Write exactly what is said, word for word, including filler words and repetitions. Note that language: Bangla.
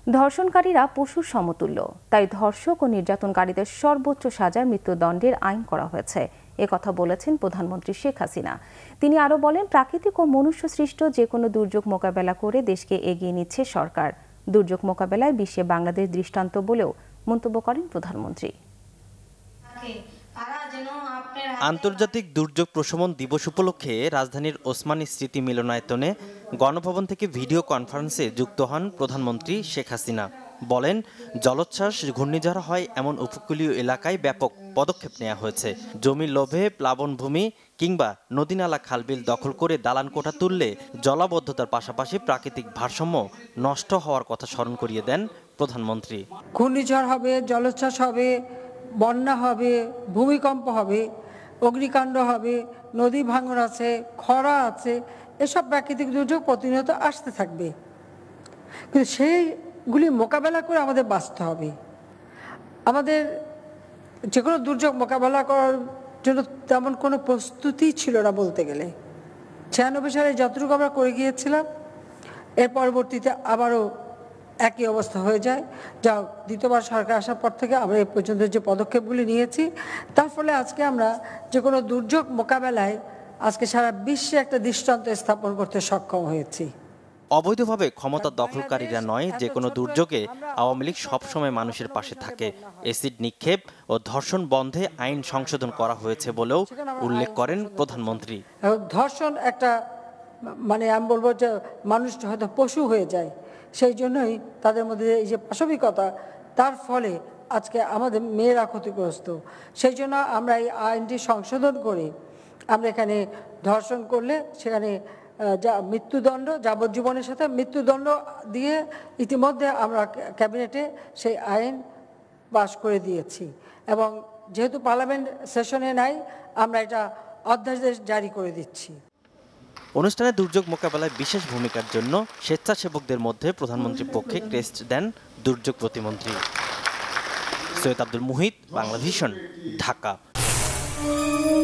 ধর্ষণকারীরা পশুর সমতুল্য, তাই ধর্ষক ও নির্যাতনকারীদের সর্বোচ্চ সাজার মৃত্যুদণ্ডের আইন করা হয়েছে, একথা বলেছেন প্রধানমন্ত্রী শেখ হাসিনা। তিনি আরও বলেন, প্রাকৃতিক ও মনুষ্য সৃষ্ট যে কোনো দুর্যোগ মোকাবেলা করে দেশকে এগিয়ে নিচ্ছে সরকার। দুর্যোগ মোকাবেলায় বিশ্বে বাংলাদেশ দৃষ্টান্ত বলেও মন্তব্য করেন প্রধানমন্ত্রী। আন্তর্জাতিক দুর্যোগ প্রশমন দিবস উপলক্ষে রাজধানীর ওসমানী স্মৃতি মিলনায়তনে গণভবন থেকে ভিডিও কনফারেন্সে যুক্ত হন প্রধানমন্ত্রী শেখ হাসিনা। বলেন, জলোচ্ছ্বাস ঘূর্ণিঝড় হয় এমন উপকূলীয় এলাকায় ব্যাপক পদক্ষেপ নেওয়া হয়েছে। জমির লোভে প্লাবনভূমি কিংবা নদীনালা খালবিল দখল করে দালান কোঠা তুললে জলাবদ্ধতার পাশাপাশি প্রাকৃতিক ভারসাম্য নষ্ট হওয়ার কথা স্মরণ করিয়ে দেন প্রধানমন্ত্রী। ঘূর্ণিঝড় হবে, জলোচ্ছ্বাস হবে, বন্যা হবে, ভূমিকম্প হবে, অগ্নিকাণ্ড হবে, নদী ভাঙন আছে, খরা আছে, এসব প্রাকৃতিক দুর্যোগ প্রতিনিয়ত আসতে থাকবে। কিন্তু সেইগুলি মোকাবেলা করে আমাদের বাঁচতে হবে। আমাদের যে কোনো দুর্যোগ মোকাবেলা করার জন্য তেমন কোনো প্রস্তুতি ছিল না বলতে গেলে। ছিয়ানব্বই সালে যতটুকু আমরা করে গিয়েছিলাম, এর পরবর্তীতে আবারও একই অবস্থা হয়ে যায়। যা দ্বিতীয়বার সরকার আসার পর থেকে আমরা এ পর্যন্ত যে পদক্ষেপগুলি নিয়েছি, তার ফলে আজকে আমরা যে কোনো দুর্যোগ মোকাবেলায় আজকে সারা বিশ্বে একটা দৃষ্টান্ত স্থাপন করতে সক্ষম হয়েছি। অবৈধভাবে ক্ষমতা দখলকারীরা নয়, যে কোনো দুর্যোগে আওয়ামী লীগ সবসময় মানুষের পাশে থাকে। এসিড নিক্ষেপ ও ধর্ষণ বন্ধে আইন সংশোধন করা হয়েছে বলেও উল্লেখ করেন প্রধানমন্ত্রী। ধর্ষণ একটা মানে আমি বলবো যে মানুষ হয়তো পশু হয়ে যায়, সেই জন্যই তাদের মধ্যে এই যে পাশবিকতা, তার ফলে আজকে আমাদের মেয়েরা ক্ষতিগ্রস্ত। সেই জন্য আমরা এই আইনটি সংশোধন করে আমরা এখানে ধর্ষণ করলে সেখানে যা মৃত্যুদণ্ড, যাবজ্জীবনের সাথে মৃত্যুদণ্ড দিয়ে ইতিমধ্যে আমরা ক্যাবিনেটে সেই আইন পাস করে দিয়েছি এবং যেহেতু পার্লামেন্ট সেশনে নাই, আমরা এটা অধ্যাদেশ জারি করে দিচ্ছি। অনুষ্ঠানে দুর্যোগ মোকাবেলায় বিশেষ ভূমিকার জন্য স্বেচ্ছাসেবকদের মধ্যে প্রধানমন্ত্রীর পক্ষে ক্রেস্ট দেন দুর্যোগ প্রতিমন্ত্রী। সৈয়দ আব্দুল মুহিত, বাংলা ভিশন, ঢাকা।